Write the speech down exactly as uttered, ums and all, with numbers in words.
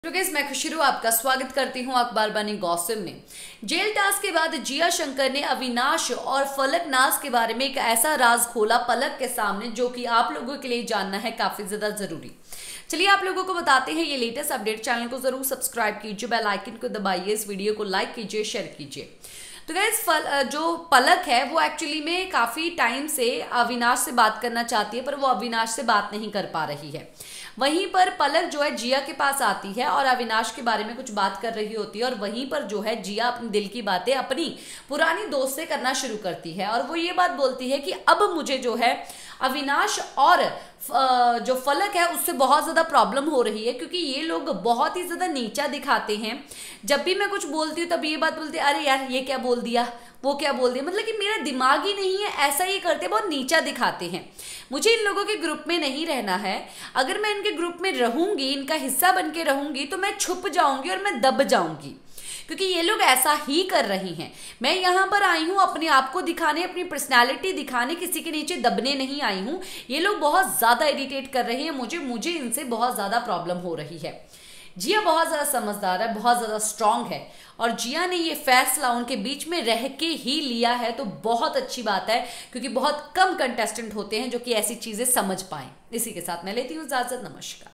तो गाइस मैं खुशरू आपका स्वागत करती हूं अखबार बानी गॉसिप में। जेल टास्क के बाद जिया शंकर ने अविनाश और फलक नाज के बारे में एक ऐसा राज खोला पलक के सामने जो कि आप लोगों के लिए जानना है काफी ज्यादा जरूरी। चलिए आप लोगों को बताते हैं ये लेटेस्ट अपडेट। चैनल को जरूर सब्सक्राइब कीजिए, बेल आइकन को दबाइए, इस वीडियो को लाइक कीजिए, शेयर कीजिए। तो गाइस फल जो पलक है वो एक्चुअली में काफी टाइम से अविनाश से बात करना चाहती है, पर वो अविनाश से बात नहीं कर पा रही है। वहीं पर पलक जो है जिया के पास आती है और अविनाश के बारे में कुछ बात कर रही होती है, और वहीं पर जो है जिया अपने दिल की बातें अपनी पुरानी दोस्त से करना शुरू करती है। और वो ये बात बोलती है कि अब मुझे जो है अविनाश और जो फलक है उससे बहुत ज्यादा प्रॉब्लम हो रही है, क्योंकि ये लोग बहुत ही ज्यादा नीचा दिखाते हैं। जब भी मैं कुछ बोलती हूँ तब ये बात बोलते हैं, अरे यार ये क्या बोल दिया, वो क्या बोल दिया, मतलब कि मेरा दिमाग ही नहीं है, ऐसा ही करते, बहुत नीचा दिखाते हैं। मुझे इन लोगों के ग्रुप में नहीं रहना है। अगर मैं इनके ग्रुप में रहूंगी, इनका हिस्सा बन के रहूंगी, तो मैं छुप जाऊंगी और मैं दब जाऊंगी, क्योंकि ये लोग ऐसा ही कर रही हैं। मैं यहाँ पर आई हूँ अपने आप को दिखाने, अपनी पर्सनैलिटी दिखाने, किसी के नीचे दबने नहीं आई हूँ। ये लोग बहुत ज्यादा इरिटेट कर रहे हैं मुझे मुझे इनसे बहुत ज्यादा प्रॉब्लम हो रही है। जिया बहुत ज़्यादा समझदार है, बहुत ज़्यादा स्ट्रांग है, और जिया ने ये फैसला उनके बीच में रह के ही लिया है, तो बहुत अच्छी बात है, क्योंकि बहुत कम कंटेस्टेंट होते हैं जो कि ऐसी चीज़ें समझ पाएं। इसी के साथ मैं लेती हूँ इजाज़त। नमस्कार।